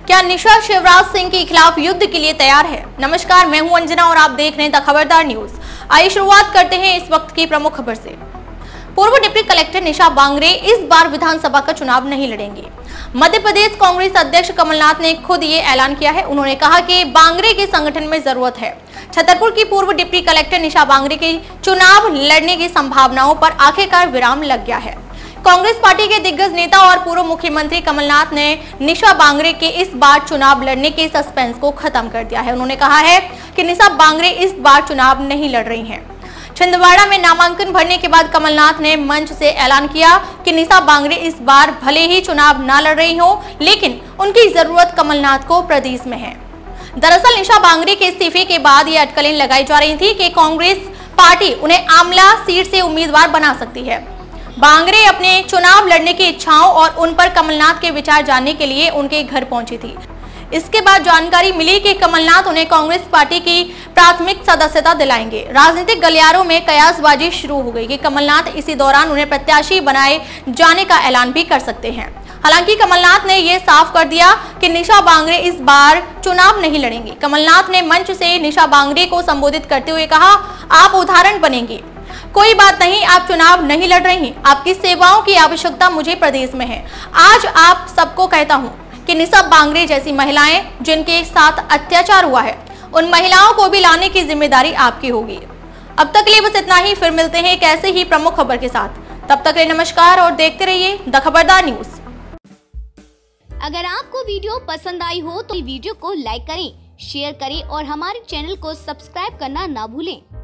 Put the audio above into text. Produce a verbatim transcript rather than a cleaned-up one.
क्या निशा शिवराज सिंह के खिलाफ युद्ध के लिए तैयार है? नमस्कार, मैं हूं अंजना और आप देख रहे हैं द खबरदार न्यूज। आइए शुरुआत करते हैं इस वक्त की प्रमुख खबर से। पूर्व डिप्टी कलेक्टर निशा बांगरे इस बार विधानसभा का चुनाव नहीं लड़ेंगे। मध्य प्रदेश कांग्रेस अध्यक्ष कमलनाथ ने खुद ये ऐलान किया है। उन्होंने कहा कि बांगरे के संगठन में जरूरत है। छतरपुर की पूर्व डिप्टी कलेक्टर निशा बांगरे के चुनाव लड़ने की संभावनाओं पर आखिरकार विराम लग गया है। कांग्रेस पार्टी के दिग्गज नेता और पूर्व मुख्यमंत्री कमलनाथ ने निशा बांगरे के इस बार चुनाव लड़ने के सस्पेंस को खत्म कर दिया है। उन्होंने कहा है कि निशा बांगरे इस बार चुनाव नहीं लड़ रही हैं। छिंदवाड़ा में नामांकन भरने के बाद कमलनाथ ने मंच से ऐलान किया कि निशा बांगरे इस बार भले ही चुनाव न लड़ रही हो, लेकिन उनकी जरूरत कमलनाथ को प्रदेश में है। दरअसल निशा बांगरे के इस्तीफे के बाद ये अटकलें लगाई जा रही थी कि कांग्रेस पार्टी उन्हें आमला सीट से उम्मीदवार बना सकती है। बांगरे अपने चुनाव लड़ने की इच्छाओं और उन पर कमलनाथ के विचार जानने के लिए उनके घर पहुंची थी। इसके बाद जानकारी मिली कि कमलनाथ उन्हें कांग्रेस पार्टी की प्राथमिक सदस्यता दिलाएंगे। राजनीतिक गलियारों में कयासबाजी शुरू हो गई कि कमलनाथ इसी दौरान उन्हें प्रत्याशी बनाए जाने का ऐलान भी कर सकते हैं। हालांकि कमलनाथ ने यह साफ कर दिया कि निशा बांगरे इस बार चुनाव नहीं लड़ेंगे। कमलनाथ ने मंच से निशा बांगरे को संबोधित करते हुए कहा, आप उदाहरण बनेंगे। कोई बात नहीं, आप चुनाव नहीं लड़ रही, आपकी सेवाओं की आवश्यकता मुझे प्रदेश में है। आज आप सबको कहता हूं कि निशा बांगरे जैसी महिलाएं जिनके साथ अत्याचार हुआ है, उन महिलाओं को भी लाने की जिम्मेदारी आपकी होगी। अब तक के लिए बस इतना ही, फिर मिलते हैं एक ऐसे ही प्रमुख खबर के साथ। तब तक के लिए नमस्कार और देखते रहिए द खबरदार न्यूज। अगर आपको वीडियो पसंद आई हो तो वीडियो को लाइक करें, शेयर करें और हमारे चैनल को सब्सक्राइब करना ना भूलें।